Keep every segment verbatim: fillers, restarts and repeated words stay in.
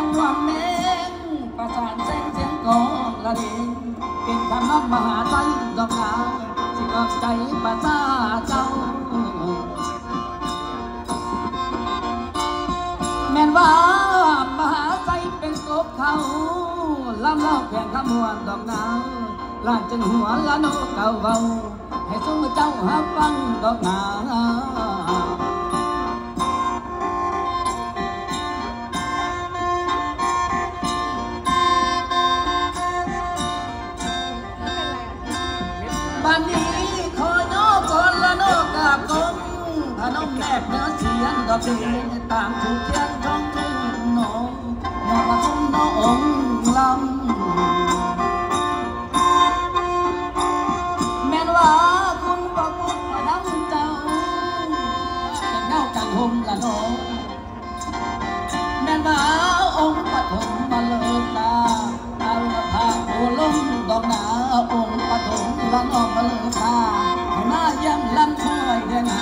งหวงแมงประสานแสงเสียงกองละดิงเป็นคำน้องมหาใจดอกนาสิกอบใจประสาเจ้าแม่นว่ามหาใจเป็นกบเขาลำเล่าแข่งขมวนดอกนาลานจึงหัวละโนเก่าเบาให้สู้เจ้าหาฟังดอกนาบ้านนี้คอยน้อก่อนละน้อกราบกงพนมแนบเนื้อเสียงดอกเบี้ยตามถูกเทียนท้องทุ่งหนองอยากมาทุ่งน้องลำแม่นว่าคุณประมุขมาดังเจ้าเป็นเงาจังหงละน้องแม่นว่าองค์ปฐมมาเลิกตาเอาละพาโอลงดอกหนาองค์ปฐมละน้องมาเลิกตาให้มาเยี่ยมลำคอยเดนา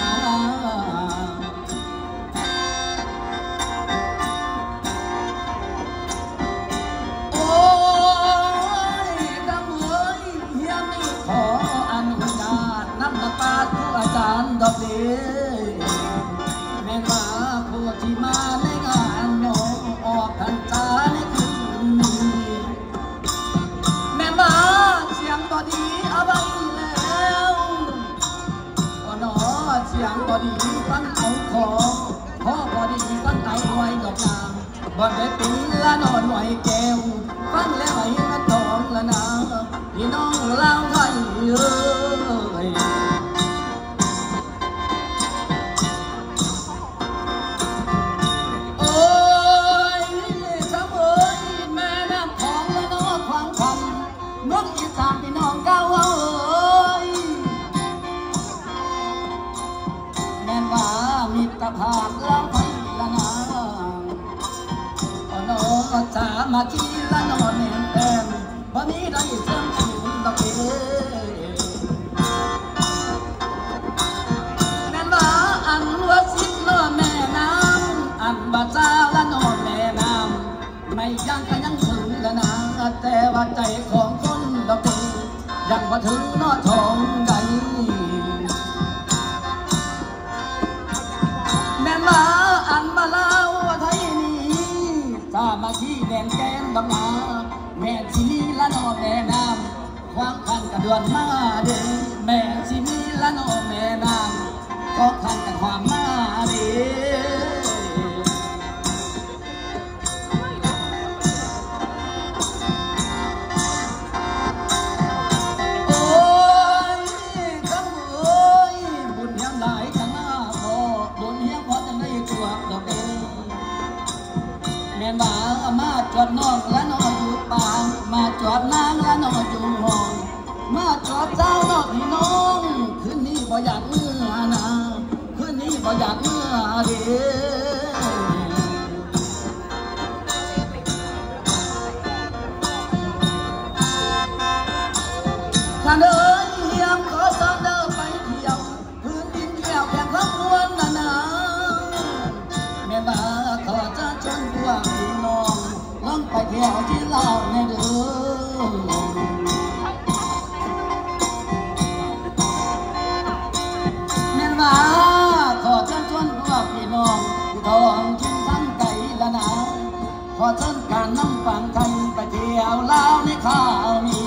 โอ้ยดำเอ้ยเฮียนี่ขออนุญาตนำละปาผู้อาจารย์ดอกเดีแม่ว่าผู้ที่มาในงานโยออกพรรษาในคืนนี้แม่ว่าเสียงบอดีเอาไว้แล้วก็นอเสียงบอดีฟังเอาของพ่อบอดีฟังเอาไว้ดอกนางบอดได้เป็นละนอนไหวแก้วฟังแล้วไอ้กระตองละนาพี่น้องเล่าไทยเอ้ยนกอีสานพี่น้องเก้าเอ้ยแม่นว่ามิตรภาพเราไปละนาโอ้โนสามาคีละนอนแน่นแต้มบ่มีได้เสื่อมสูงดอกเอ๋แม่นว่าอันว่าสิบล้อแม่น้ำอันว่าเจ้าละนอนแม่น้ำไม่ยังก็ยังถึงละนาแต่ว่าใจของคนดอกเอ๋ยังมาถึงนอทองใดแม่มาอันมาเล่าไทยนี้สามาที่แดนแก้มดำนาแม่ชีมีละนอแม่น้ำความขันกระดวนมาเด้แม่ชีมีละนอแม่น้ำก็ขันกับความมาเด้มามาจอดน้องและน้องอยู่ป่ามาจอดนางและน้องอยู่ห้องมาจอดเจ้าน้องพี่น้องคืนนี้บ่อยากเมื่อนะคืนนี้บ่อยากเมื่อเด้ท่านเอ๋ยเฮียมขอสอนเดินไปเที่ยวพื้นดินแก้วแผ่นทั้งมวลนานาแม่บ้าขอจะชวนพวกพี่น้องลองไปเที่ยวที่ลาวในเด้อแม่บ้าขอจะชวนพวกพี่น้องที่ท้องถิ่นทั้งไกลละนาขอเชิญการนำฟังไทยไปเที่ยวลาวในข้าวนี้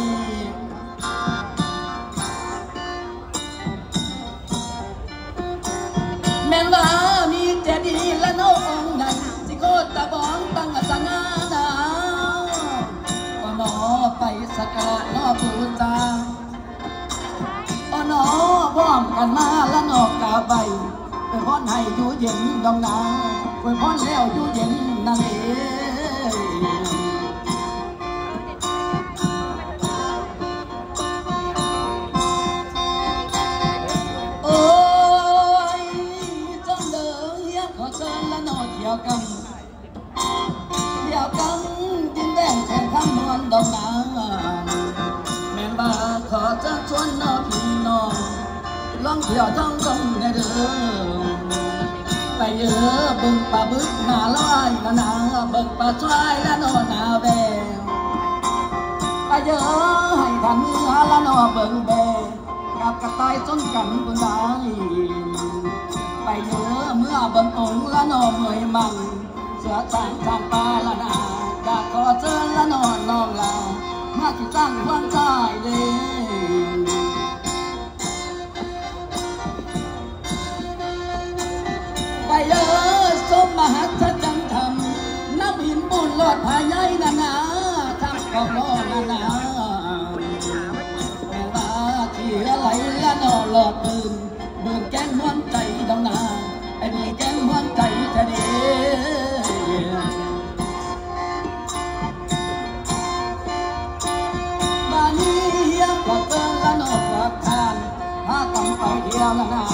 แม่บ้ามีเจดีย์และน้องใหญ่สิโคตะบองตั้งสง่าหนาก็นอไปสักการะนอบูชาก็นอพร้อมกันมาและนอกกาใบไปพรให้อยู่เย็นดองนาไปพรแล้วอยู่เย็นนั่นเองโอ้ยจงเดินขอเชิญและนอเที่ยวกันเที่ยวกันดินแดนแข่งข้ามนวลดอกนางแม่บ้าขอจะชวนน้องพี่น้องลองเที่ยวท่องท่องในเด้อไปเยอะบึงปลาบึกหน้าลอยละนาเบิกปลาช่วยละนอหน้าแบวไปเยอะให้ทันเนื้อละนอเบิ่งแบกับกระต่ายจนกันกุนได้ไปเยอะเมื่อเบิ่งองละนอเหนื่อยมั่งเสือจางจางปลาละนาอยากขอเจอละนอนน้องลามาที่จ้างความใจเลยไปเยอะสมมหัศจรรย์ธรรมน้ำหินบุญหลอดพายใหญ่นานาทำกองล้อนานาแม่ว่าที่อะไรละนอหลอดปืนเบิ่งแกงม้วนใจดำนาไอ้เบิ่งแกงม้วนใจจะดีบ้านนี้เฮียกว่าเตือนละนอฝากทานหากำไปเที่ยวละนา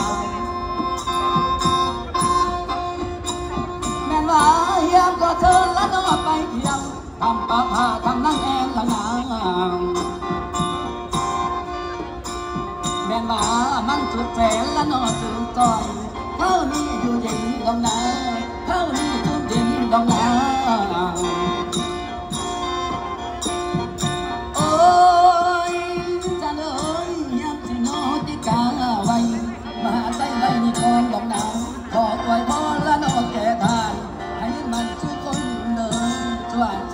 ว่าเฮียก็เธอละนอไปเที่ยวทำปลาผ้าทำนั่งแอนละนางแม่มามันสุดแสนละนอสุดจอยเท่านี้อยู่เย็นดำนาเท่านี้จุ่มเย็นดำนาโอ้ยจะเลยเฮียที่โนติกาไว้มาใส่ไว้ในคอนดำนาขอไว้พอละนอแก่ทานให้มันทุกคนเดินจวน